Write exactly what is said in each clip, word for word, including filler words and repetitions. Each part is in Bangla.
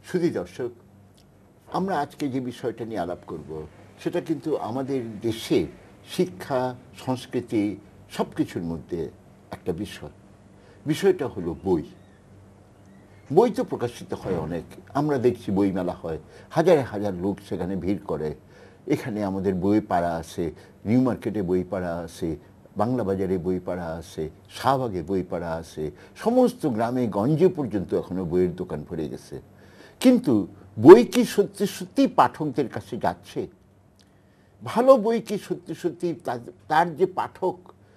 শুধু দর্শক, আমরা আজকে যে বিষয়টা নিয়ে আলাপ করব সেটা কিন্তু আমাদের দেশে শিক্ষা, সংস্কৃতি সব কিছুর মধ্যে একটা বিষয়। বিষয়টা হলো বই। বই তো প্রকাশিত হয় অনেক, আমরা দেখছি বইমেলা হয়, হাজারে হাজার লোক সেখানে ভিড় করে। এখানে আমাদের বই পাড়া আছে, নিউ মার্কেটে বই পাড়া আছে, বাংলা বাজারে বই পাড়া আছে, শাহবাগে বই পাড়া আছে, সমস্ত গ্রামে গঞ্জে পর্যন্ত এখনো বইয়ের দোকান ভরে গেছে। কিন্তু বই কি সত্যি সত্যি পাঠকদের কাছে যাচ্ছে? ভালো বই কি সত্যি সত্যি তার যে পাঠক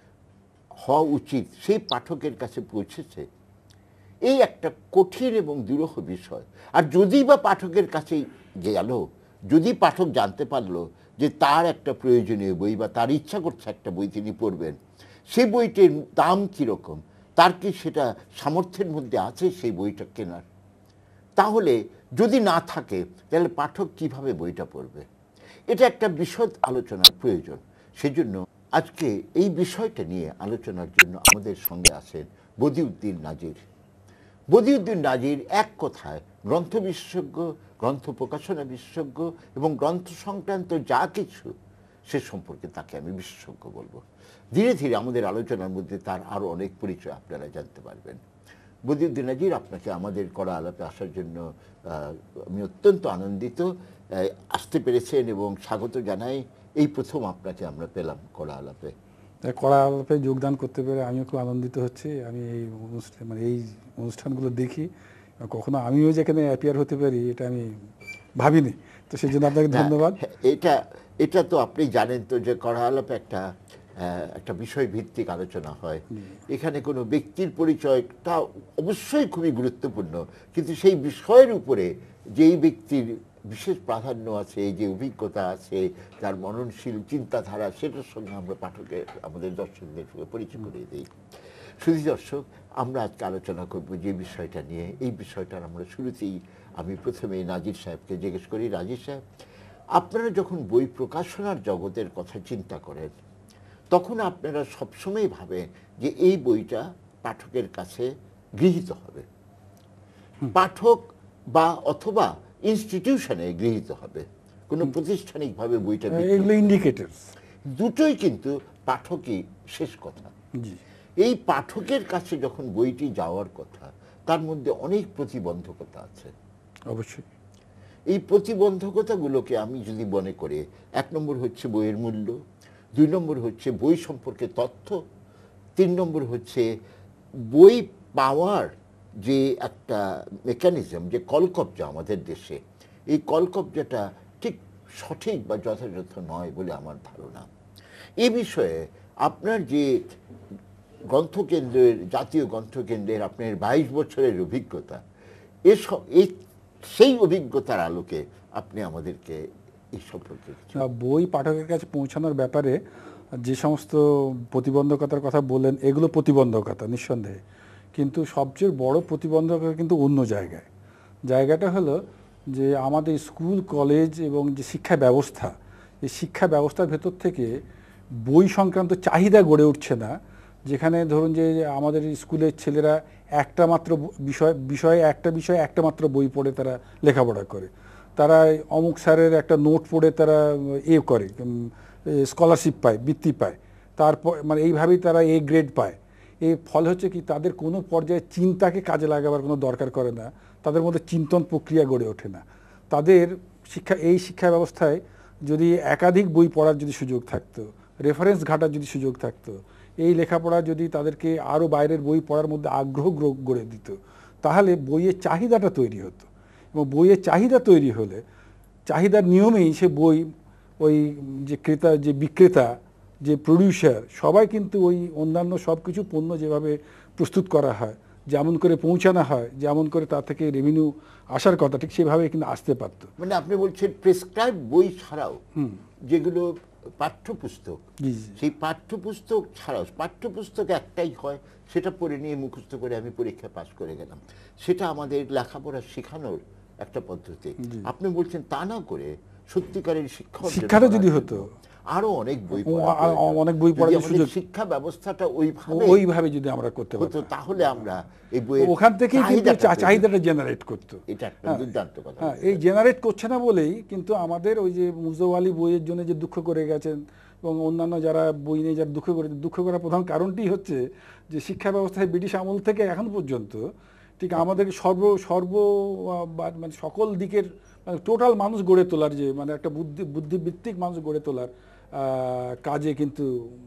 হওয়া উচিত সেই পাঠকের কাছে পৌঁছেছে? এই একটা কঠিন এবং দুরূহ বিষয়। আর যদি বা পাঠকের কাছে গেল, যদি পাঠক জানতে পারলো যে তার একটা প্রয়োজনীয় বই বা তার ইচ্ছা করছে একটা বই তিনি পড়বেন, সেই বইটির দাম কীরকম, তার কি সেটা সামর্থ্যের মধ্যে আছে সেই বইটা কেনার? তাহলে যদি না থাকে তাহলে পাঠক কিভাবে বইটা পড়বে? এটা একটা বিশদ আলোচনার প্রয়োজন। সেজন্য আজকে এই বিষয়টা নিয়ে আলোচনার জন্য আমাদের সঙ্গে আছেন বদিউদ্দিন নাজির। বদিউদ্দিন নাজির এক কথায় গ্রন্থ বিশেষজ্ঞ, গ্রন্থ প্রকাশনা বিশেষজ্ঞ এবং গ্রন্থ সংক্রান্ত যা কিছু সে সম্পর্কে তাকে আমি বিশেষজ্ঞ বলবো। ধীরে ধীরে আমাদের আলোচনার মধ্যে তার আরও অনেক পরিচয় আপনারা জানতে পারবেন। বদিউদ্দিন নাজির, আপনাকে আমাদের করা আলাপে আসার জন্য আমি অত্যন্ত আনন্দিত। আসতে পেরেছেন এবং স্বাগত জানাই। এই প্রথম আপনাকে আমরা পেলাম করা আলাপে। কড়া আলাপে যোগদান করতে পেরে আমিও খুব আনন্দিত হচ্ছি। আমি এই অনুষ্ঠান মানে এই অনুষ্ঠানগুলো দেখি, কখনো আমিও যেখানে অ্যাপিয়ার হতে পারি এটা আমি ভাবিনি, তো সেই জন্য আপনাকে ধন্যবাদ। এটা এটা তো আপনি জানেন তো যে কড়া আলাপে একটা একটা বিষয় ভিত্তিক আলোচনা হয়। এখানে কোনো ব্যক্তির পরিচয়টা অবশ্যই খুবই গুরুত্বপূর্ণ, কিন্তু সেই বিষয়ের উপরে যেই ব্যক্তির বিশেষ প্রাধান্য আছে, যে অভিজ্ঞতা আছে, যার মননশীল চিন্তাধারা, সেটার সঙ্গে আমরা পাঠকের আমাদের দর্শকদের সঙ্গে পরিচয় করিয়ে দিই। শুধু দর্শক, আমরা আজকে আলোচনা করব যে বিষয়টা নিয়ে। এই বিষয়টার আমরা শুরুতেই আমি প্রথমে নাজির সাহেবকে জিজ্ঞেস করি। নাজির সাহেব, আপনারা যখন বই প্রকাশনার জগতের কথা চিন্তা করেন তখন আপনারা সবসময় ভাবেন যে এই বইটা পাঠকের কাছে গৃহীত হবে, পাঠক বা অথবা ইনস্টিটিউশনে গৃহীত হবে, কোনো প্রতিষ্ঠানিকভাবে বইটা ইন্ডিকেটরস দুটোই কিন্তু পাঠকই শেষ কথা। এই পাঠকের কাছে যখন বইটি যাওয়ার কথা, তার মধ্যে অনেক প্রতিবন্ধকতা আছে। অবশ্যই এই প্রতিবন্ধকতাগুলোকে আমি যদি মনে করে, এক নম্বর হচ্ছে বইয়ের মূল্য, দুই নম্বর হচ্ছে বই সম্পর্কে তথ্য, তিন নম্বর হচ্ছে বই পাওয়ার যে একটা মেকানিজম, যে কলকবজা আমাদের দেশে, এই কলকবজাটা ঠিক সঠিক বা যথাযথ নয় বলে আমার ধারণা। এ বিষয়ে আপনার যে গ্রন্থকেন্দ্রের, জাতীয় গ্রন্থকেন্দ্রের আপনার বাইশ বছরের অভিজ্ঞতা, এসব এই সেই অভিজ্ঞতার আলোকে আপনি আমাদেরকে এই সম্পর্কে বই পাঠকের কাছে পৌঁছানোর ব্যাপারে যে সমস্ত প্রতিবন্ধকতার কথা বললেন, এগুলো প্রতিবন্ধকতা নিঃসন্দেহে, কিন্তু সবচেয়ে বড় প্রতিবন্ধকতা কিন্তু অন্য জায়গায়। জায়গাটা হলো যে আমাদের স্কুল, কলেজ এবং যে শিক্ষা ব্যবস্থা, এই শিক্ষা ব্যবস্থার ভেতর থেকে বই সংক্রান্ত চাহিদা গড়ে উঠছে না। যেখানে ধরুন যে আমাদের স্কুলের ছেলেরা একটা মাত্র বিষয় বিষয়ে একটা বিষয়ে একটা মাত্র বই পড়ে তারা লেখাপড়া করে, তারা অমুক স্যারের একটা নোট পড়ে তারা এ করে, স্কলারশিপ পায়, বৃত্তি পায়, তারপর মানে এইভাবেই তারা এ গ্রেড পায়। এর ফল হচ্ছে কি, তাদের কোনো পর্যায়ে চিন্তাকে কাজে লাগাবার কোনো দরকার করে না, তাদের মধ্যে চিন্তন প্রক্রিয়া গড়ে ওঠে না। তাদের শিক্ষা এই শিক্ষা ব্যবস্থায় যদি একাধিক বই পড়ার যদি সুযোগ থাকতো, রেফারেন্স ঘাটার যদি সুযোগ থাকতো, এই লেখাপড়া যদি তাদেরকে আরও বাইরের বই পড়ার মধ্যে আগ্রহ গড়ে দিত, তাহলে বইয়ের চাহিদাটা তৈরি হতো। এবং বইয়ের চাহিদা তৈরি হলে চাহিদার নিয়মেই সে বই, ওই যে ক্রেতা, যে বিক্রেতা, যে প্রডিউসার, সবাই কিন্তু ওই অন্যান্য সব কিছু পণ্য যেভাবে প্রস্তুত করা হয়, যেমন করে পৌঁছানো হয়, যেমন করে তার থেকে রেভিনিউ আসার কথা, ঠিক সেভাবে কিন্তু আসতে পারতো। মানে আপনি বলছেন প্রেসক্রাইব বই ছাড়াও যেগুলো পাঠ্যপুস্তক, সেই পাঠ্যপুস্তক ছাড়াও, পাঠ্যপুস্তক একটাই হয়, সেটা পড়ে নিয়ে মুখস্থ করে আমি পরীক্ষা পাস করে গেলাম, সেটা আমাদের লেখাপড়া শেখানোর একটা পদ্ধতি। আপনি বলছেন তা না করে সত্যিকারের শিক্ষা শিক্ষাটা যদি হতো, আরো অনেক বই অনেক বই পড়ার সুযোগ, শিক্ষা ব্যবস্থাটা ওইভাবে ওইভাবে যদি আমরা করতে পারতাম, তাহলে আমরা এই বইয়ের ওখান থেকেই কিন্তু চাহিদাটা জেনারেট করতো। এটা একটা দুর্দান্ত কথা। হ্যাঁ, এই জেনারেট করছে না বলেই কিন্তু আমাদের ওই যে মুজফর আলী বইয়ের জন্য যে দুঃখ করে গেছেন এবং অন্যান্য যারা বই নিয়ে যারা দুঃখ করে, দুঃখ করার প্রধান কারণটি হচ্ছে যে শিক্ষা ব্যবস্থায় ব্রিটিশ আমল থেকে এখন পর্যন্ত ঠিক আমাদের সর্ব সর্ব মানে সকল দিকের মানে টোটাল মানুষ গড়ে তোলার যে মানে একটা বুদ্ধি বুদ্ধিভিত্তিক মানুষ গড়ে তোলার কাজে কিন্তু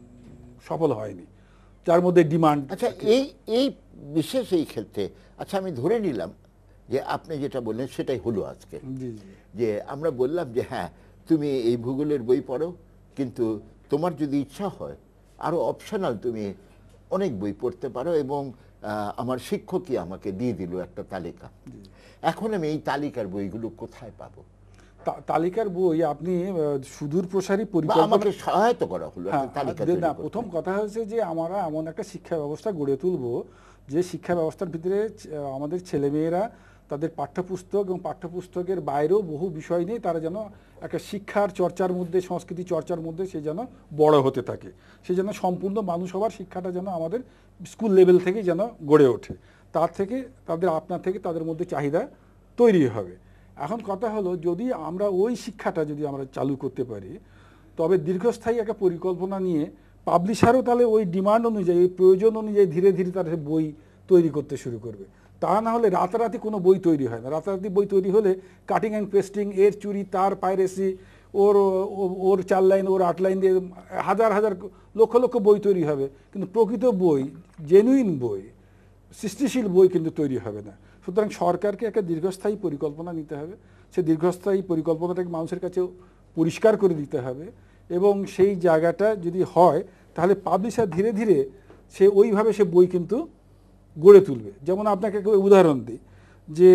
সফল হয়নি, যার মধ্যে ডিমান্ড। আচ্ছা, এই এই বিশেষ এই ক্ষেত্রে আচ্ছা আমি ধরে নিলাম যে আপনি যেটা বললেন সেটাই হলো আজকে, যে আমরা বললাম যে হ্যাঁ তুমি এই ভূগোলের বই পড়ো, কিন্তু তোমার যদি ইচ্ছা হয় আরো অপশনাল তুমি অনেক বই পড়তে পারো, এবং আমার শিক্ষকই আমাকে দিয়ে দিল একটা তালিকা। এখন আমি এই তালিকার বইগুলো কোথায় পাবো? তালিকার বই আপনি সুদূর প্রসারী পরিকল্পনা, আমাকে সহায়তা করা হলো একটা তালিকা তৈরি করতে। প্রথম কথা হচ্ছে যে আমরা এমন একটা শিক্ষা ব্যবস্থা গড়ে তুলবো যে শিক্ষা ব্যবস্থার ভিতরে আমাদের ছেলেমেয়েরা তাদের পাঠ্যপুস্তক এবং পাঠ্যপুস্তকের বাইরেও বহু বিষয় নিয়ে তারা যেন একটা শিক্ষার চর্চার মধ্যে, সংস্কৃতি চর্চার মধ্যে সে যেন বড় হতে থাকে, সে যেন সম্পূর্ণ মানুষ হওয়ার শিক্ষাটা যেন আমাদের স্কুল লেভেল থেকেই যেন গড়ে ওঠে। তার থেকে তাদের আপনার থেকে তাদের মধ্যে চাহিদা তৈরি হবে। এখন কথা হলো যদি আমরা ওই শিক্ষাটা যদি আমরা চালু করতে পারি, তবে দীর্ঘস্থায়ী একটা পরিকল্পনা নিয়ে পাবলিশারও তাহলে ওই ডিমান্ড অনুযায়ী, ওই প্রয়োজন অনুযায়ী ধীরে ধীরে তারা বই তৈরি করতে শুরু করবে। তা না হলে রাতারাতি কোনো বই তৈরি হয় না। রাতারাতি বই তৈরি হলে কাটিং অ্যান্ড পেস্টিং, এর চুরি, তার পাইরেসি, ওর ওর চার লাইন ওর আট লাইন দিয়ে হাজার হাজার লক্ষ লক্ষ বই তৈরি হবে, কিন্তু প্রকৃত বই, জেনুইন বই, সৃষ্টিশীল বই কিন্তু তৈরি হবে না। সুতরাং সরকারকে একটা দীর্ঘস্থায়ী পরিকল্পনা নিতে হবে, সে দীর্ঘস্থায়ী পরিকল্পনাটাকে মানুষের কাছে পরিষ্কার করে দিতে হবে, এবং সেই জায়গাটা যদি হয় তাহলে পাবলিশার ধীরে ধীরে সে ওইভাবে সে বই কিন্তু গড়ে তুলবে। যেমন আপনাকে একটা উদাহরণ দিই, যে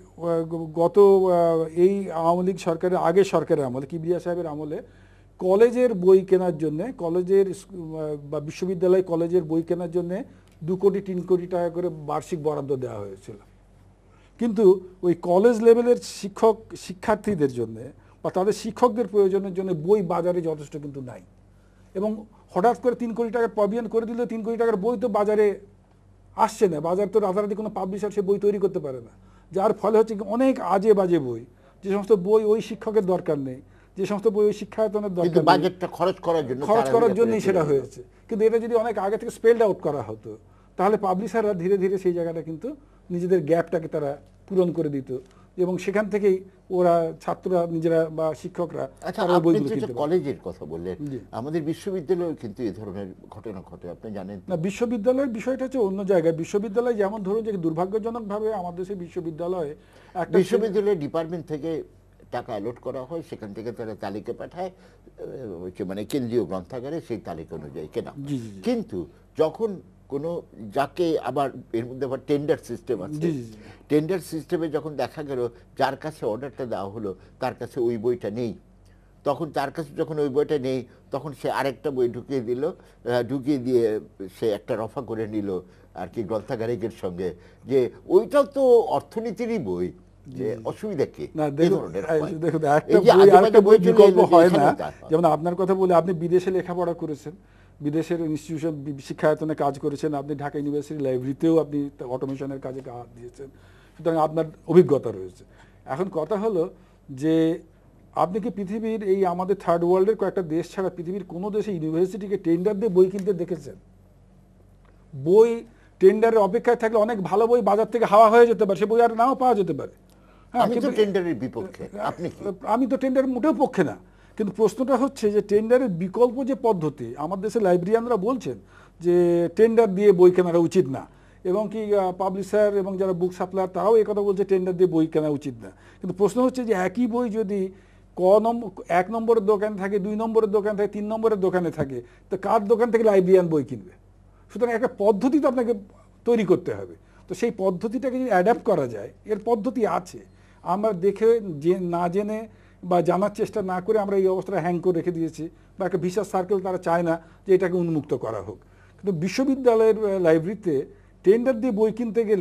গত এই আওয়ামী লীগ সরকারের আগে সরকারের আমলে, কিবরিয়া সাহেবের আমলে কলেজের বই কেনার জন্যে, কলেজের বা বিশ্ববিদ্যালয় কলেজের বই কেনার জন্যে দু কোটি তিন কোটি টাকা করে বার্ষিক বরাদ্দ দেওয়া হয়েছিল। কিন্তু ওই কলেজ লেভেলের শিক্ষক শিক্ষার্থীদের জন্য বা তাদের শিক্ষকদের প্রয়োজনের জন্য বই বাজারে যথেষ্ট কিন্তু নাই, এবং হঠাৎ করে তিন কোটি টাকার প্রভিশন করে দিলে তিন কোটি টাকার বই তো বাজারে আসছে না, বাজার তো রাতারাতি কোনো পাবলিশার সে বই তৈরি করতে পারে না, যার ফলে হচ্ছে অনেক আজে বাজে বই, যে সমস্ত বই ওই শিক্ষকের দরকার নেই, যে সমস্ত বই ওই শিক্ষায়তনের দরকার, বাজেটটা খরচ করার জন্য খরচ করার জন্যই সেটা হয়েছে। কিন্তু এটা যদি অনেক আগে থেকে স্পেলড আউট করা হতো তাহলে পাবলিশাররা ধীরে ধীরে সেই জায়গাটা কিন্তু নিজেদের গ্যাপটাকে তারা পূরণ করে দিত, এবং সেখান থেকেই ওরা ছাত্ররা নিজেরা বা শিক্ষকরা। আচ্ছা, আপনি যেটা কলেজের কথা বললেন, আমাদের বিশ্ববিদ্যালয়েও কিন্তু এই ধরনের ঘটনা ঘটে, আপনি জানেন না? বিশ্ববিদ্যালয়ের বিষয়টা হচ্ছে অন্য জায়গায়। বিশ্ববিদ্যালয় যেমন ধরুন যে দুর্ভাগ্যজনকভাবে আমাদের দেশের বিশ্ববিদ্যালয়ে একটা বিশ্ববিদ্যালয় ডিপার্টমেন্ট থেকে টাকা অ্যালট করা হয়, সেখান থেকে তারা তালিকা পাঠায় মানে কেন্দ্রীয় গ্রন্থাগারে, সেই তালিকা অনুযায়ী কেনা। কিন্তু যখন কোনো যাকে আবার এর মধ্যে আবার টেন্ডার সিস্টেম আছে, টেন্ডার সিস্টেমে যখন দেখা গেল যার কাছে অর্ডারটা দেওয়া হলো তার কাছে ওই বইটা নেই, তখন তার কাছে যখন ওই বইটা নেই তখন সে আরেকটা বই ঢুকিয়ে দিল, ঢুকিয়ে দিয়ে সে একটা রফা করে নিল আর কি গ্রন্থাগারিকের সঙ্গে, যে ওইটাও তো অর্থনীতিরই বই, যে অসুবিধা কি? যেমন আপনার কথা বলে, আপনি বিদেশে লেখাপড়া করেছেন, বিদেশের ইনস্টিটিউশন শিক্ষায়তনে কাজ করেছেন, আপনি ঢাকা ইউনিভার্সিটি লাইব্রেরিতেও আপনি অটোমেশনের কাজে হাত দিয়েছেন, সুতরাং আপনার অভিজ্ঞতা রয়েছে। এখন কথা হলো যে আপনি কি পৃথিবীর এই আমাদের থার্ড ওয়ার্ল্ডের কয়েকটা দেশ ছাড়া পৃথিবীর কোনো দেশে ইউনিভার্সিটিকে টেন্ডার দিয়ে বই কিনতে দেখেছেন? বই টেন্ডারের অপেক্ষায় থাকলে অনেক ভালো বই বাজার থেকে হাওয়া হয়ে যেতে পারে, সে বই আর নাও পাওয়া যেতে পারে। আমি তো টেন্ডারের বিপক্ষে, আপনি? আমি তো টেন্ডারের মোটেও পক্ষে না, কিন্তু প্রশ্নটা হচ্ছে যে টেন্ডারের বিকল্প যে পদ্ধতি, আমার দেশের লাইব্রেরিয়ানরা বলছেন যে টেন্ডার দিয়ে বই কেনাটা উচিত না, এবং কি পাবলিশার এবং যারা বুক সাপ্লায়ার তারাও এই কথা বলছে টেন্ডার দিয়ে বই কেনা উচিত না। কিন্তু প্রশ্ন হচ্ছে যে একই বই যদি ক নম্বর এক নম্বরের দোকানে থাকে, দুই নম্বরের দোকানে থাকে, তিন নম্বরের দোকানে থাকে, তো কার দোকান থেকে লাইব্রেরিয়ান বই কিনবে? সুতরাং একটা পদ্ধতি তো আপনাকে তৈরি করতে হবে। তো সেই পদ্ধতিটাকে যদি অ্যাডাপ্ট করা যায়, এর পদ্ধতি আছে, আমরা দেখে যে না জেনে বা জানার চেষ্টা না করে আমরা এই অবস্থাটা হ্যাং করে রেখে দিয়েছি, বা একটা ভিসার সার্কেল তারা চায় না যে এটাকে উন্মুক্ত করা হোক। কিন্তু বিশ্ববিদ্যালয়ের লাইব্রেরিতে টেন্ডার দিয়ে বই কিনতে গেলেই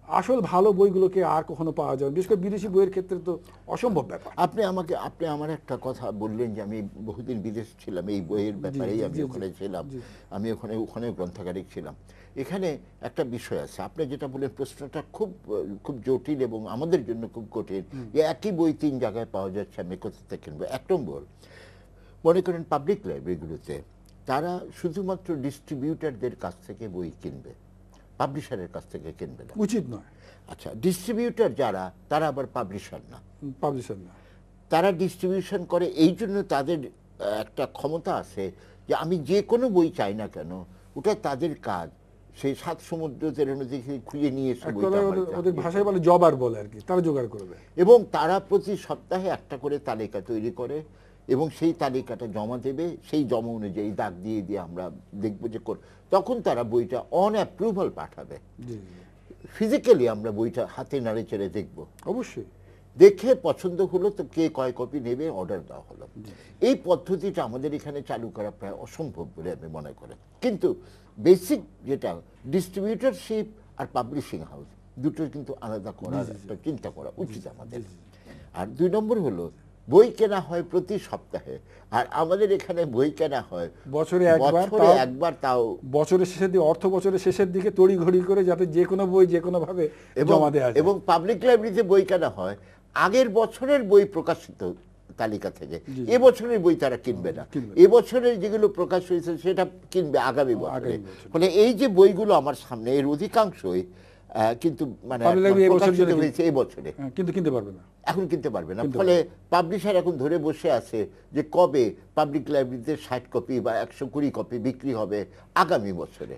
আসল ভালো বইগুলোকে আর কখনো পাওয়া যাবে, বিশেষ করে বিদেশি বইয়ের ক্ষেত্রে তো অসম্ভব ব্যাপার। আপনি আমাকে আপনি আমার একটা কথা বললেন যে আমি বহুদিন বিদেশ ছিলাম, এই বইয়ের ব্যাপারেই আমি ওখানে ছিলাম, আমি ওখানে ওখানে গ্রন্থাগারিক ছিলাম। এখানে একটা বিষয় আছে, আপনি যেটা বললেন প্রশ্নটা খুব খুব জটিল এবং আমাদের জন্য খুব কঠিন। একই বই তিন জায়গায় পাওয়া যাচ্ছে, আমি কোথা থেকে কিনবো? এক নম্বর, মনে করেন পাবলিক লাইব্রেরিগুলোতে তারা শুধুমাত্র ডিস্ট্রিবিউটারদের কাছ থেকে বই কিনবে, পাবলিশারের কাছ থেকে কিনবে না, উচিত নয়। আচ্ছা, ডিস্ট্রিবিউটার যারা তারা আবার পাবলিশার না, পাবলিশার না, তারা ডিস্ট্রিবিউশন করে, এই জন্য তাদের একটা ক্ষমতা আছে যে আমি যে কোনো বই চাই না কেন, ওটা তাদের কাজ, সেই সাত সমুদ্র তেরো নদী খুঁজে নিয়ে এসে ওদের ভাষায় বলে জবার বলে আর কি, তারা জোগাড় করবে। এবং তারা প্রতি সপ্তাহে একটা করে তালিকা তৈরি করে এবং সেই তালিকাটা জমা দেবে, সেই জমা অনুযায়ী দাগ দিয়ে দিয়ে আমরা দেখবো যে তখন তারা বইটা অন অ্যাপ্রুভাল পাঠাবে। ফিজিক্যালি আমরা বইটা হাতে নাড়ে চেড়ে দেখবো, অবশ্যই দেখে পছন্দ হলো তো কে কয় কপি নেবে, অর্ডার দেওয়া হলো। এই পদ্ধতিটা আমাদের এখানে চালু করা প্রায় অসম্ভব বলে আমি মনে করি। কিন্তু বেসিক যেটা ডিস্ট্রিবিউটরশিপ আর পাবলিশিং হাউস, দুটো কিন্তু আলাদা করার একটা চিন্তা করা উচিত আমাদের। আর দুই নম্বর হলো, বই কেনা হয় প্রতি সপ্তাহে, আর আমাদের এখানে বই কেনা হয় বছরে একবার, একবার তাও বছরের শেষের দিকে, অর্থ বছরের শেষের দিকে তড়িঘড়ি করে, যাতে যে কোনো বই যে কোনো ভাবে জমা দেওয়া যায়। এবং পাবলিক লাইব্রেরিতে বই কেনা হয় আগের বছরের বই প্রকাশিত তালিকা থেকে, এ বছরের বই তারা কিনবে না, এ বছরের যেগুলো প্রকাশ হয়েছে সেটা কিনবে আগামী বছরে। মানে এই যে বইগুলো আমার সামনে, এর অধিকাংশই কিন্তু মানে প্রকাশিত হয়েছে এই বছরে, কিন্তু কিনতে পারবে না, এখন কিনতে পারবে না। ফলে পাবলিশার এখন ধরে বসে আছে যে কবে পাবলিক লাইব্রেরিতে ষাট কপি বা একশো কুড়ি কপি বিক্রি হবে আগামী বছরে।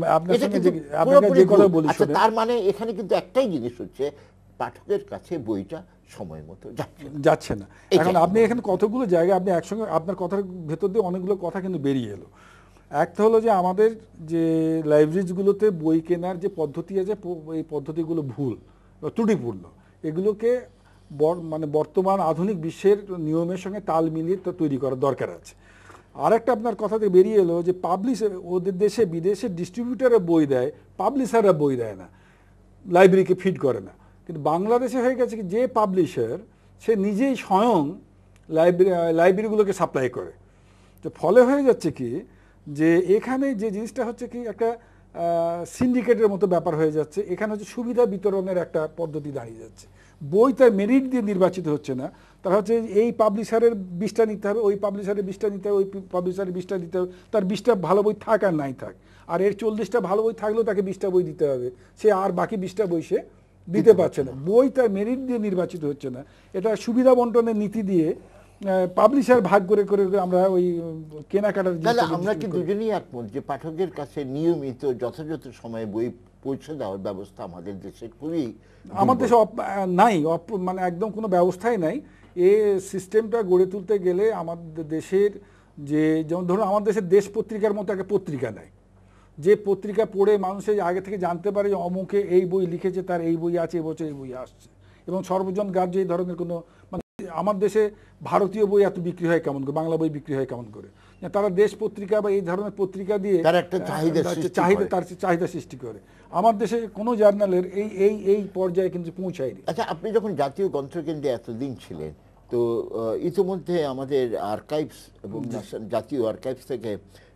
আচ্ছা, তার মানে এখানে কিন্তু একটাই জিনিস হচ্ছে, পাঠকের কাছে বইটা সময় মতো যাচ্ছে না। এখন আপনি এখানে কতগুলো জায়গায় আপনি একসঙ্গে, আপনার কথার ভেতর দিয়ে অনেকগুলো কথা কিন্তু বেরিয়ে এলো। একটা হলো যে আমাদের যে লাইব্রেরিজগুলোতে বই কেনার যে পদ্ধতি আছে, এই পদ্ধতিগুলো ভুল বা ত্রুটিপূর্ণ, এগুলোকে মানে বর্তমান আধুনিক বিশ্বের নিয়মের সঙ্গে তাল মিলিয়ে তো তৈরি করার দরকার আছে। আর একটা আপনার কথা থেকে বেরিয়ে এলো যে পাবলিশ, ওদের দেশে বিদেশে ডিস্ট্রিবিউটাররা বই দেয়, পাবলিশাররা বই দেয় না, লাইব্রেরিকে ফিড করে না। কিন্তু বাংলাদেশে হয়ে গেছে কি, যে পাবলিশার সে নিজেই স্বয়ং লাইব্রেরি লাইব্রেরিগুলোকে সাপ্লাই করে। তো ফলে হয়ে যাচ্ছে কি, যে এখানে যে জিনিসটা হচ্ছে কি, একটা সিন্ডিকেটের মতো ব্যাপার হয়ে যাচ্ছে। এখানে হচ্ছে সুবিধা বিতরণের একটা পদ্ধতি দাঁড়িয়ে যাচ্ছে। বই তার মেরিট দিয়ে নির্বাচিত হচ্ছে না, তারা হচ্ছে এই পাবলিশারের বিশটা নিতে হবে, ওই পাবলিশারের বিশটা নিতে হবে, ওই পাবলিশারের বিশটা দিতে হবে, তার বিশটা ভালো বই থাক আর নাই থাক, আর এর চল্লিশটা ভালো বই থাকলেও তাকে বিশটা বই দিতে হবে, সে আর বাকি বিশটা বই সে দিতে পারছে না। বই তার মেরিট দিয়ে নির্বাচিত হচ্ছে না, এটা সুবিধা বন্টনের নীতি দিয়ে পাবলিশার ভাগ করে করে আমরা ওই কেনাকাটার। তাহলে আমরা কি দুজনেই একমত যে পাঠকের কাছে নিয়মিত যথাযথ সময়ে বই পৌঁছে দেওয়ার ব্যবস্থা আমাদের দেশে খুবই, আমাদের দেশে নাই, মানে একদম কোনো ব্যবস্থাই নাই। এই সিস্টেমটা গড়ে তুলতে গেলে আমাদের দেশের যে, যেমন ধরুন আমাদের দেশের দেশ পত্রিকার মতো একটা পত্রিকা নেয়, যে পত্রিকা পড়ে মানুষের আগে থেকে জানতে পারে যে অমুকে এই বই লিখেছে, তার এই বই আছে, এবছর এই বই আসছে, এবং সর্বজন গ্রাহ্য এই ধরনের কোনো, মানে আমার দেশে ভারতীয় বই এত বিক্রি হয় কেমন করে, বাংলা বই বিক্রি হয় কেমন করে, তারা দেশ পত্রিকা বা এই ধরনের পত্রিকা দিয়ে তার একটা চাহিদা চাহিদা তার চাহিদা সৃষ্টি করে। আমার দেশে কোনো জার্নালের এই এই এই পর্যায়ে কিন্তু পৌঁছায়নি। আচ্ছা, আপনি যখন জাতীয় গ্রন্থকেন্দ্রে এতদিন ছিলেন, তো ইতিমধ্যে আমাদের আর্কাইভস এবং জাতীয় আর্কাইভস থেকে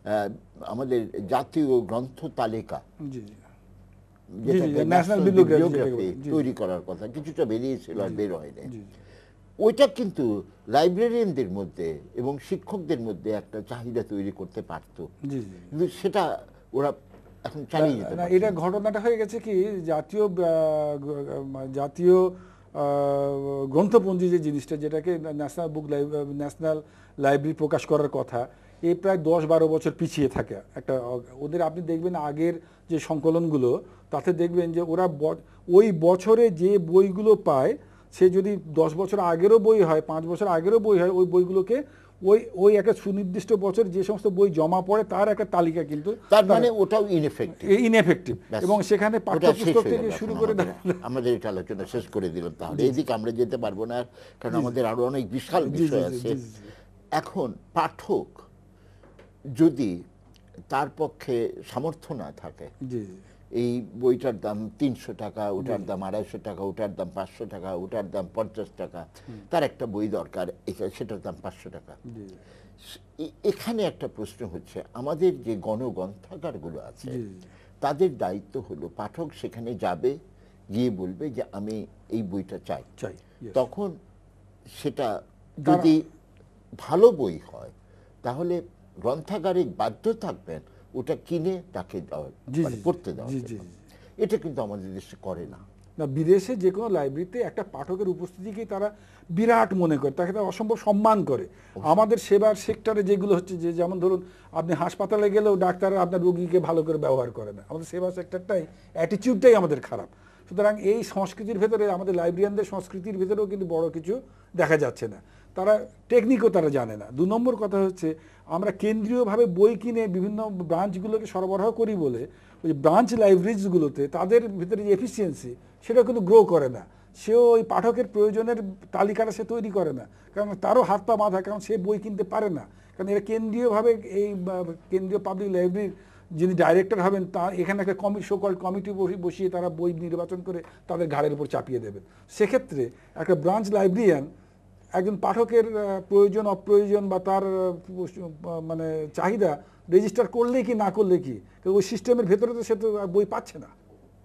আমাদের জাতীয় গ্রন্থ তালিকা তৈরি করার কথা কিছুটা বেরিয়েছিল, আর বের হয়নি। ওইটা কিন্তু লাইব্রেরিয়ানদের মধ্যে এবং শিক্ষকদের মধ্যে একটা চাহিদা তৈরি করতে পারত, কিন্তু সেটা ওরা এখন চালিয়ে যেতে পারছে না। এটা ঘটনাটা হয়ে গেছে কি, জাতীয় জাতীয় গ্রন্থপঞ্জি যে জিনিসটা, যেটাকে ন্যাশনাল বুক ন্যাশনাল লাইব্রেরি প্রকাশ করার কথা, এই প্রায় দশ বারো বছর পিছিয়ে থাকে একটা ওদের। আপনি দেখবেন আগের যে সংকলনগুলো, তাতে দেখবেন যে ওরা ওই বছরে যে বইগুলো পায়, সে যদি দশ বছর আগেরও বই হয়, পাঁচ বছর আগেরও বই হয়, ওই বইগুলোকে ওই ওই একটা সুনির্দিষ্ট বছর যে সমস্ত বই জমা পড়ে তার একটা তালিকা, কিন্তু তার মানে ওটাও ইনএফেক্টিভ ইনএফেক্টিভ এবং সেখানে পাঠ্যপুস্তক থেকে শুরু করে আমাদের এটা আলোচনা শেষ করে দিলাম। তাহলে এইদিকে আমরা যেতে পারবো না, কারণ আমাদের আরো অনেক বিশাল বিষয় আছে। এখন পাঠক যদি তার পক্ষে সামর্থ্য না থাকে এই বইটার দাম তিনশো টাকা, ওটার দাম আড়াইশো টাকা, ওটার দাম পাঁচশো টাকা, ওটার দাম পঞ্চাশ টাকা, তার একটা বই দরকার, সেটার দাম পাঁচশো টাকা। এখানে একটা প্রশ্ন হচ্ছে, আমাদের যে গণগ্রন্থাগারগুলো আছে তাদের দায়িত্ব হলো পাঠক সেখানে যাবে, গিয়ে বলবে যে আমি এই বইটা চাই। তখন সেটা যদি ভালো বই হয় তাহলে গ্রন্থাগারে বাধ্য থাকবেন ওটা কিনে তাকে পড়তে দেওয়া। এটা কিন্তু আমাদের দেশে করে না। না, বিদেশে যে কোনো লাইব্রেরিতে একটা পাঠকের উপস্থিতিকেই তারা বিরাট মনে করে, তাকে তারা অসম্ভব সম্মান করে। আমাদের সেবার সেক্টরে যেগুলো হচ্ছে, যে যেমন ধরুন আপনি হাসপাতালে গেলেও ডাক্তার আপনার রোগীকে ভালো করে ব্যবহার করে না, আমাদের সেবা সেক্টরটাই অ্যাটিটিউডটাই আমাদের খারাপ। সুতরাং এই সংস্কৃতির ভেতরে, আমাদের লাইব্রেরিয়ানদের সংস্কৃতির ভেতরেও কিন্তু বড় কিছু দেখা যাচ্ছে না, তারা টেকনিকও তারা জানে না। দু নম্বর কথা হচ্ছে, আমরা কেন্দ্রীয়ভাবে বই কিনে বিভিন্ন ব্রাঞ্চগুলোকে সরবরাহ করি বলে ওই ব্রাঞ্চ লাইব্রেরিজগুলোতে তাদের ভিতরে যে এফিসিয়েন্সি সেটা কিন্তু গ্রো করে না। সেও ওই পাঠকের প্রয়োজনের তালিকাটা সে তৈরি করে না, কারণ তারও হাত পা বাঁধা, কারণ সে বই কিনতে পারে না। কারণ এরা কেন্দ্রীয়ভাবে, এই কেন্দ্রীয় পাবলিক লাইব্রেরির যিনি ডাইরেক্টর হবেন, তা এখানে একটা কমিটি, সোকল্ড কমিটি বসিয়ে তারা বই নির্বাচন করে তাদের ঘাড়ের উপর চাপিয়ে দেবেন। সেক্ষেত্রে একটা ব্রাঞ্চ লাইব্রেরিয়ান একজন পাঠকের প্রয়োজন অপ্রয়োজন বা তার মানে চাহিদা রেজিস্টার করলে কি না করলে কি, ওই সিস্টেমের ভেতরে তো সে তো বই পাচ্ছে না।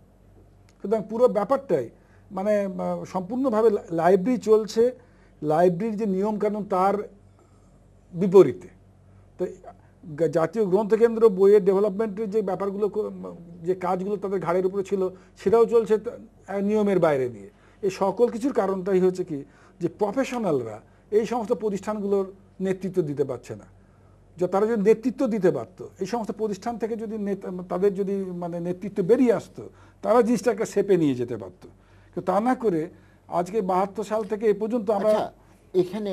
সুতরাং পুরো ব্যাপারটাই মানে সম্পূর্ণভাবে লাইব্রেরি চলছে লাইব্রেরির যে নিয়মকানুন তার বিপরীতে। তো জাতীয় গ্রন্থকেন্দ্র বইয়ের ডেভেলপমেন্টের যে ব্যাপারগুলো, যে কাজগুলো তাদের ঘাড়ের উপরে ছিল, সেটাও চলছে নিয়মের বাইরে দিয়ে। এই সকল কিছুর কারণটাই হচ্ছে কি, যে প্রফেশনালরা এই সমস্ত প্রতিষ্ঠানগুলোর নেতৃত্ব দিতে পারছে না। যে তারা যদি নেতৃত্ব দিতে পারতো, এই সমস্ত প্রতিষ্ঠান থেকে যদি তাদের যদি মানে নেতৃত্ব বেরিয়ে আসতো, তারা জিনিসটা একটা শেপে নিয়ে যেতে পারতো। কিন্তু তা না করে আজকে বাহাত্তর সাল থেকে এ পর্যন্ত আমরা, এখানে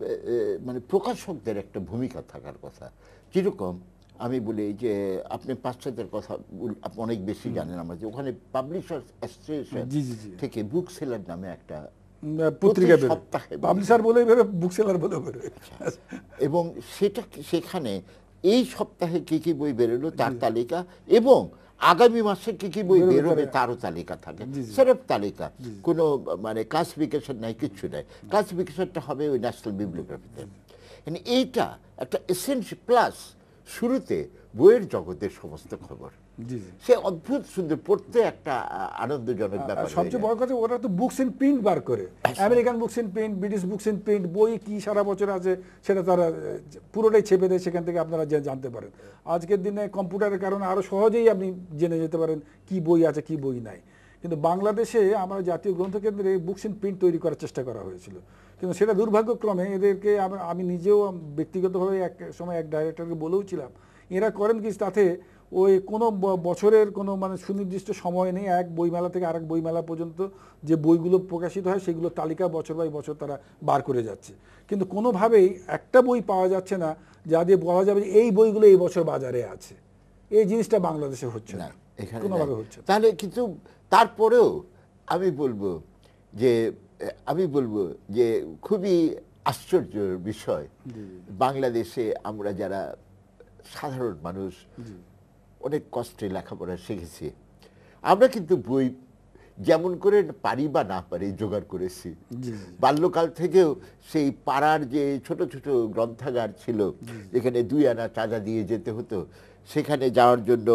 মানে প্রকাশকদের একটা ভূমিকা থাকার কথা। যেরকম আমি বলি যে আপনি পাশ্চাত্যের কথা অনেক বেশি জানেন, আমরা যে ওখানে পাবলিশার্স অ্যাসোসিয়েশন থেকে বুক সেলার নামে একটা পত্রিকা সপ্তাহে, পাবলিশার বলে বেরো, বুক সেলার বলে বেরো, এবং সেটা সেখানে এই সপ্তাহে কি কি বই বেরোলো তার তালিকা, এবং আগামী মাসে কি কি বই বেরোবে তারও তালিকা থাকে। সেরফ তালিকা, কোনো মানে ক্লাসিফিকেশন নাই, কিচ্ছু নাই। ক্লাসিফিকেশনটা হবে ওই ন্যাশনাল বিবলিওগ্রাফিতে। মানে এইটা একটা এসেন্সিয়াল, প্লাস শুরুতে বইয়ের জগতের সমস্ত খবর, সে অদ্ভুত সুন্দর, পড়তে একটা আনন্দজনক ব্যাপার। সবচেয়ে বড় কথা, ওরা তো বুকস ইন প্রিন্ট বার করে, American books in print, British books in print, বই কি সারা বছর আছে সেটা তারা পুরোটাই ছেপে দেয়, সেখান থেকে আপনারা জানতে পারেন। আজকের দিনে কম্পিউটারের কারণে আরো সহজেই আপনি জেনে যেতে পারেন কি বই আছে কি বই নাই। কিন্তু বাংলাদেশে আমরা জাতীয় গ্রন্থকেন্দ্রে বুকস ইন প্রিন্ট তৈরি করার চেষ্টা করা হয়েছিল, কিন্তু সেটা দুর্ভাগ্যক্রমে এদেরকে, আমি নিজেও ব্যক্তিগতভাবে এক সময় এক ডাইরেক্টরকে বলেও ছিলাম, এরা করেন কি, তাতে ওই কোনো বছরের কোনো মানে সুনির্দিষ্ট সময় নেই, এক বইমেলা থেকে আরেক বইমেলা পর্যন্ত যে বইগুলো প্রকাশিত হয় সেগুলো তালিকা বছর বাই বছর তারা বার করে যাচ্ছে, কিন্তু কোনোভাবেই একটা বই পাওয়া যাচ্ছে না যা দিয়ে বলা যাবে যে এই বইগুলো এই বছর বাজারে আছে। এই জিনিসটা বাংলাদেশে হচ্ছে না, কোনোভাবে হচ্ছে। তাহলে কিন্তু তারপরেও আমি বলবো যে আমি বলবো যে খুবই আশ্চর্যের বিষয়, বাংলাদেশে আমরা যারা সাধারণ মানুষ অনেক কষ্টে লেখাপড়া শিখেছি, আমরা কিন্তু বই যেমন করে পারি বা না পারি জোগাড় করেছি। বাল্যকাল থেকেও সেই পাড়ার যে ছোট ছোট গ্রন্থাগার ছিল, যেখানে দুই আনা চাঁদা দিয়ে যেতে হতো, সেখানে যাওয়ার জন্য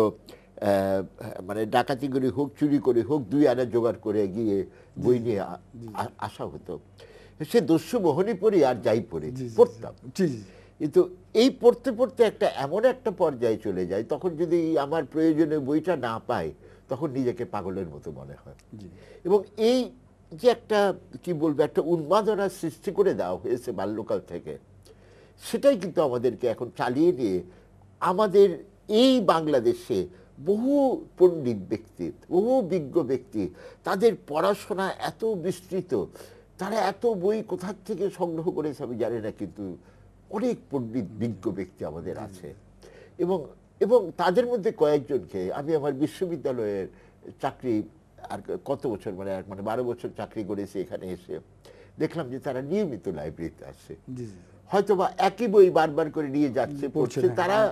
মানে ডাকাতি করে হোক, চুরি করে হোক, দুই আনা জোগাড় করে গিয়ে বই নিয়ে আসা হতো। সে দস্যু মোহনী পড়ি আর যাই পড়ে পড়তাম, কিন্তু এই পড়তে পড়তে একটা এমন একটা পর্যায়ে চলে যায়, তখন যদি আমার প্রয়োজনে বইটা না পাই তখন নিজেকে পাগলের মতো মনে হয়। এবং এই যে একটা কি বলবো, একটা উন্মাদনা সৃষ্টি করে দেওয়া হয়েছে বাল্যকাল থেকে, সেটাই কিন্তু আমাদেরকে এখন চালিয়ে নিয়ে আমাদের এই বাংলাদেশে বহু পণ্ডিত ব্যক্তি, বহু বিজ্ঞ ব্যক্তি, তাদের পড়াশোনা এত বিস্তৃত, তারা এত বই কোথা থেকে সংগ্রহ করেছে আমি জানি না, কিন্তু অনেক পণ্ডিত বিজ্ঞ ব্যক্তি আমাদের আছে। এবং এবং তাদের মধ্যে কয়েকজনকে আমি আমার বিশ্ববিদ্যালয়ের চাকরি আর কত বছর মানে মানে বারো বছর চাকরি করেছি, এখানে এসে দেখলাম যে তারা নিয়মিত লাইব্রেরিতে আসে, হয়তো বা একই বই বারবার করে নিয়ে যাচ্ছে পড়ছে। তারা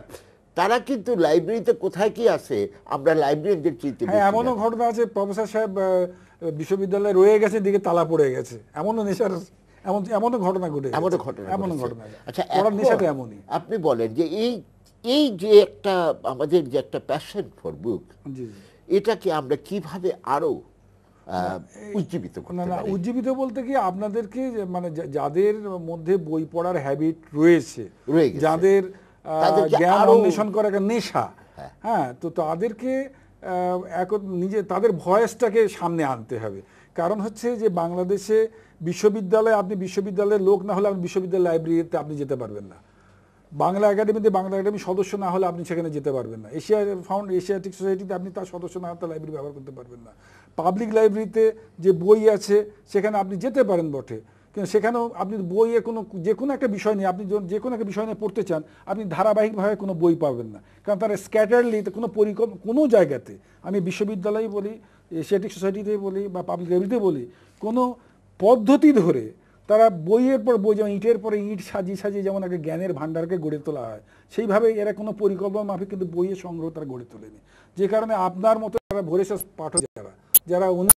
তারা কিন্তু লাইব্রেরিতে কোথায় কি আছে আমরা লাইব্রেরিয়ানদের চিনতে হ্যাঁ, বেশি এমনও জানি। ঘটনা আছে প্রফেসর সাহেব আহ, বিশ্ববিদ্যালয়ে রয়ে গেছে, দিকে তালা পড়ে গেছে, এমনও নেশার এমন এমনও ঘটনা ঘটে এমনও গেছে। ঘটনা এমনও ঘটেছে। ঘটনা আচ্ছা, পড়ার এখন নেশাটা এমনই। আপনি বলেন যে এই এই যে একটা আমাদের যে একটা প্যাশন ফর বুক, জি জি। এটাকে আমরা কিভাবে আরো না, আহ, এই- উজ্জীবিত না করতে না পারি? উজ্জীবিত বলতে কি, আপনাদেরকে যে- মানে যা- যাদের মধ্যে বই পড়ার হ্যাবিট রয়েছে, রয়ে গেছে যাদের আহ, তাদেরকে জ্ঞান আরো, অন্বেষণ করার একটা নেশা, হ্যাঁ, হ্যাঁ, তো তাদেরকে আহ, এক নিজে তাদের ভয়েসটাকে সামনে আনতে হবে। কারণ হচ্ছে যে বাংলাদেশে বিশ্ববিদ্যালয়ে, আপনি বিশ্ববিদ্যালয়ের লোক না হলে আপনি বিশ্ববিদ্যালয় লাইব্রেরিতে আপনি যেতে পারবেন না। বাংলা একাডেমিতে বাংলা একাডেমির সদস্য না হলে আপনি সেখানে যেতে পারবেন না। এশিয়া ফাউন্ড এশিয়াটিক সোসাইটিতে আপনি তার সদস্য না হলে লাইব্রেরি ব্যবহার করতে পারবেন না। পাবলিক লাইব্রেরিতে যে বই আছে সেখানে আপনি যেতে পারেন বটে, কিন্তু সেখানেও আপনি বইয়ের কোনো যে কোনো একটা বিষয় নিয়ে আপনি যে কোনো একটা বিষয় নিয়ে পড়তে চান, আপনি ধারাবাহিকভাবে কোনো বই পাবেন না, কারণ তারা স্ক্যাটারলি কোনো পরিকল্প কোনো জায়গাতে, আমি বিশ্ববিদ্যালয়ে বলি, এশিয়াটিক সোসাইটিতে বলি বা পাবলিক লাইব্রেরিতে বলি, কোনো পদ্ধতি ধরে তারা বইয়ের পর বই, যেমন ইটের পরে ইট সাজিয়ে সাজিয়ে যেমন একটা জ্ঞানের ভাণ্ডারকে গড়ে তোলা হয়, সেইভাবে এরা কোনো পরিকল্পনা মাফিক কিন্তু বইয়ের সংগ্রহ তারা গড়ে তোলেনি। যে কারণে আপনার মতো যারা ভোরেশাস পাঠক, যারা যারা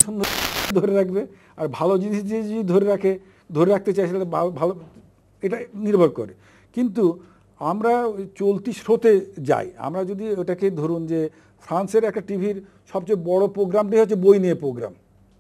ধরে রাখবে, আর ভালো জিনিস যে যদি ধরে রাখে ধরে রাখতে চাই সেটা ভালো, এটা নির্ভর করে। কিন্তু আমরা চলতি স্রোতে যাই। আমরা যদি ওটাকে ধরুন যে ফ্রান্সের একটা টিভির সবচেয়ে বড় প্রোগ্রামটাই হচ্ছে বই নিয়ে প্রোগ্রাম।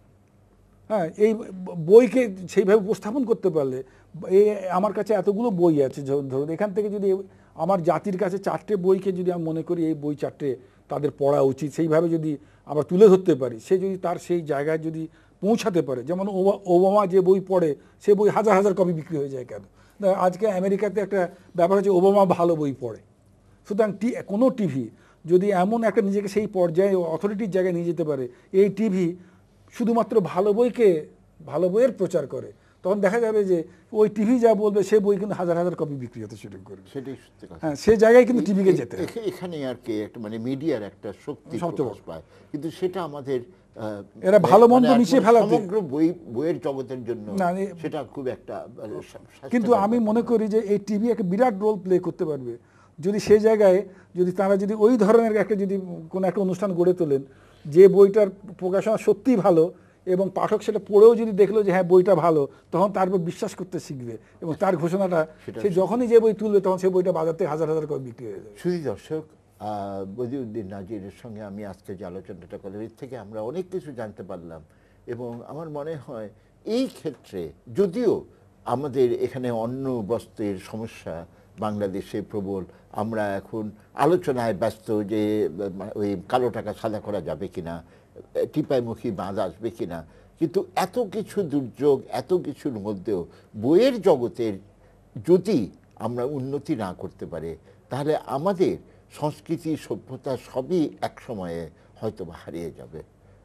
হ্যাঁ, এই বইকে সেইভাবে উপস্থাপন করতে পারলে, এই আমার কাছে এতগুলো বই আছে ধরুন, এখান থেকে যদি আমার জাতির কাছে চারটে বইকে যদি আমি মনে করি এই বই চারটে তাদের পড়া উচিত, সেইভাবে যদি আমরা তুলে ধরতে পারি, সে যদি তার সেই জায়গায় যদি পৌঁছাতে পারে, যেমন ওবামা যে বই পড়ে সে বই হাজার হাজার কপি বিক্রি হয়ে যায় কেন? আজকে আমেরিকাতে একটা ব্যাপার হচ্ছে ওবামা ভালো বই পড়ে। সুতরাং কোনো টিভি যদি এমন একটা নিজেকে সেই পর্যায়ে অথরিটির জায়গায় নিয়ে যেতে পারে, এই টিভি শুধুমাত্র ভালো বইকে ভালো বইয়ের প্রচার করে, তখন দেখা যাবে যে ওই টিভি যা বলবে সে বই কিন্তু হাজার হাজার কপি বিক্রি হতে শুরু করবে। সেটাই সত্যি কথা। হ্যাঁ, সে জায়গায় কিন্তু টিভিকে যেতে এখানে আর কি একটা মানে মিডিয়ার একটা শক্তি প্রকাশ পায়, কিন্তু সেটা আমাদের এরা ভালো মন্দ মিশিয়ে ফেলা সমগ্র বই বইয়ের জগতের জন্য সেটা খুব একটা। কিন্তু আমি মনে করি যে এই টিভি একটা বিরাট রোল প্লে করতে পারবে যদি সেই জায়গায় যদি তারা যদি ওই ধরনের একটা যদি কোনো একটা অনুষ্ঠান গড়ে তোলেন যে বইটার প্রকাশনা সত্যিই ভালো এবং পাঠক সেটা পড়েও যদি দেখলো যে হ্যাঁ বইটা ভালো, তখন তার উপর বিশ্বাস করতে শিখবে এবং তার ঘোষণাটা সে যখনই যে বই তুলবে তখন সেই বইটা বাজার থেকে হাজার হাজার করে বিক্রি হয়ে যাবে। শুধু দর্শক, বদিউদ্দিন নাজিরের সঙ্গে আমি আজকে যে আলোচনাটা করলাম এর থেকে আমরা অনেক কিছু জানতে পারলাম, এবং আমার মনে হয় এই ক্ষেত্রে যদিও আমাদের এখানে অন্ন বস্ত্রের সমস্যা বাংলাদেশে প্রবল, আমরা এখন আলোচনায় ব্যস্ত যে ওই কালো টাকা সাদা করা যাবে কিনা, টিপাইমুখী বাঁধ আসবে কিনা, কিন্তু এত কিছু দুর্যোগ এত কিছুর মধ্যেও বইয়ের জগতের যদি আমরা উন্নতি না করতে পারি তাহলে আমাদের সংস্কৃতি সভ্যতা সবই এক সময়ে হয়তো হারিয়ে যাবে।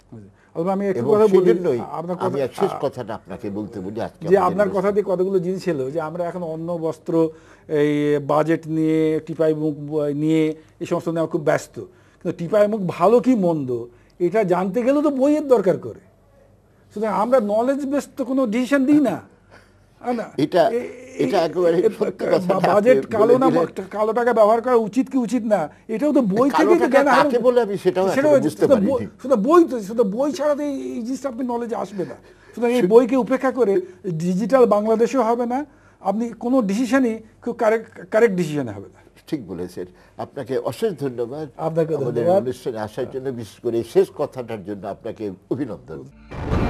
আমি একটু কথা বলি, আমি শেষ কথাটা আপনাকে বলতে বলি আজকে যে আপনার কথা দিয়ে কতগুলো জিনিস ছিল যে আমরা এখন অন্ন বস্ত্র এই বাজেট নিয়ে টিপাই মুখ নিয়ে এই সমস্ত নিয়ে খুব ব্যস্ত, কিন্তু টিপাই মুখ ভালো কি মন্দ এটা জানতে গেলেও তো বইয়ের দরকার করে। সুতরাং আমরা নলেজ বেস তো কোনো ডিসিশন দিই না। এটা এটা একেবারে বাজেট কালো না কালো টাকা ব্যবহার করা উচিত কি উচিত না এটাও তো বই থেকে তো জ্ঞান আহরণ বলে আমি সেটাও বুঝতে পারি। শুধু বই তো শুধু বই ছাড়া তো এই জিনিসটা আপনি নলেজে আসবে না। সুতরাং এই বইকে উপেক্ষা করে ডিজিটাল বাংলাদেশেও হবে না, আপনি কোনো ডিসিশনই খুব কারেক্ট কারেক্ট ডিসিশনে হবে না। ঠিক বলেছেন, আপনাকে অশেষ ধন্যবাদ আপনাকে আমাদের অনুষ্ঠানে আসার জন্য, বিশেষ করে শেষ কথাটার জন্য আপনাকে অভিনন্দন।